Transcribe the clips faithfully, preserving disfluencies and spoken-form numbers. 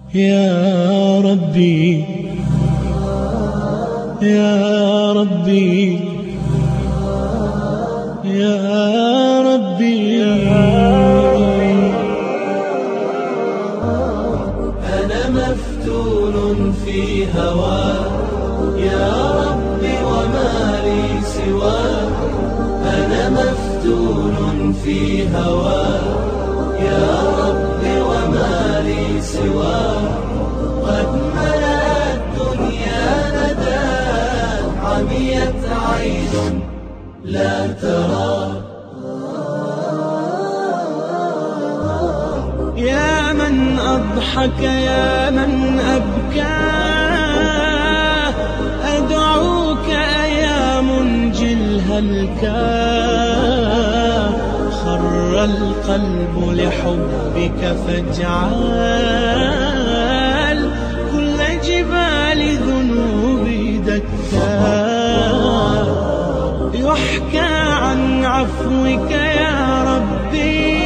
يا ربي يا ربي يا ربي أنا مفتون في هواك يا ربي وما لي سواك. أنا مفتون في هواك يا ربي وما لي سواك. قد ملأت الدنيا ندى عميت عين لا ترى. يا من أضحك يا من أبكى أدعوك يا منجي الهلكى. خر القلب لحبك فاجعل كل جبال ذنوبي دكا. يحكى عن عفوك يا ربي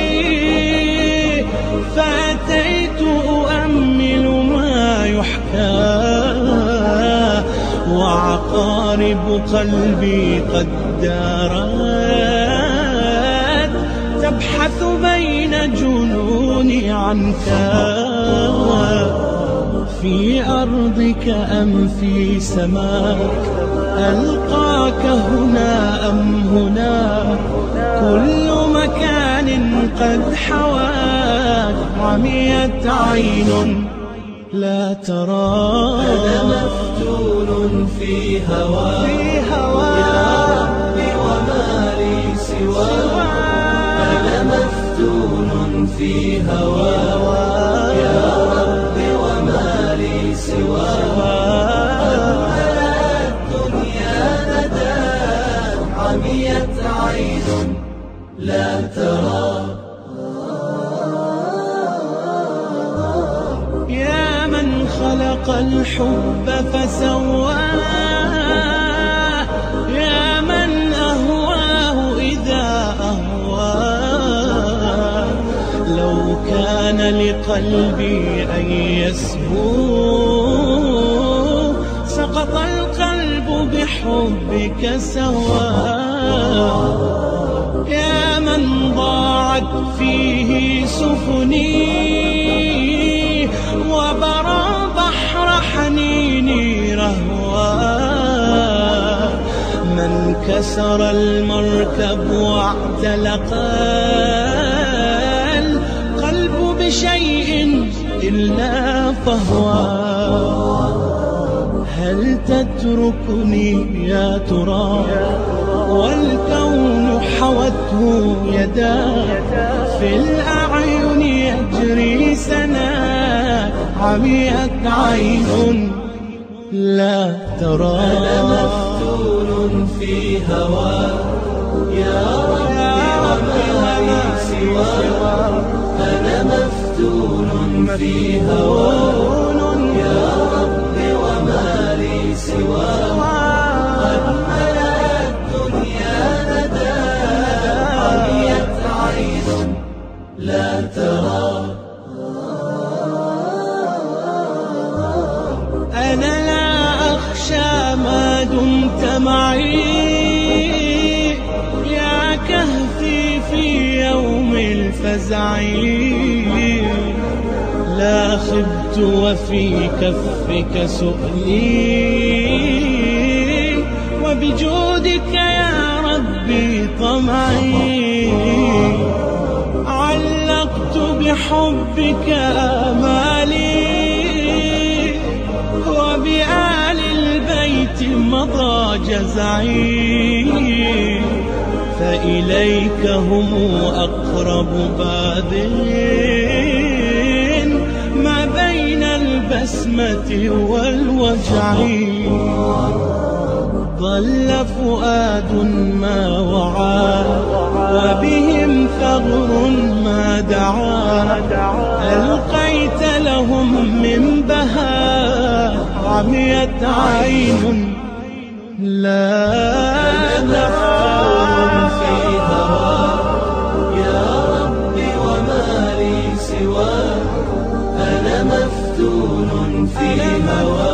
فأتيت أؤمل ما يحكى. وعقارب قلبي قد دارت تبحث بين جنوني عنك. في أرضك أم في سماك ألقاك هنا أم هناك. كل مكان قد حواك عميت عين لا ترى. أنا مفتون في هواك يا ربي وما لي سواك. أنا مفتون في هواك يا ربي وما لي سواك. قد ملأت الدنيا ندى عميت عين لا ترى. يا من خلق الحب فسواه. يا من أهواه إذا أهواه. لو كان لقلبي أن يسهو سقط القلب بحبك سواه. يا من ضاعت فيه سفني وبرى بحر حنيني رهواه. من كسر المركب واعتلق القلب بشيء إلا فهواه. هل تتركني يا ترى والكون حوته يدا. في الأعين يجري سنا عميت عين لا ترى. أنا مفتون في هواك يا ربي وما لي سواك. أنا مفتون في هواك يا ربي وما لي سواك. قد ملأت الدنيا ندى عميت عين لا ترى. أنا لا أخشى ما دمت معي يا كهفي في يوم الفزع. لا خبت وفي كفك سؤلي وبجودك يا ربي طمعي. علقت بحبك آمالي وبآل البيت مضى جزعي. فإليك هم أقرب باد ما بين البسمة والوجع. ضل فؤاد ما وعى وبهم ثغر ما دعا. ألقيت لهم من بهاء عميت عين لا ترى. في هواك يا ربي وما لي سواك. أنا مفتون في هوى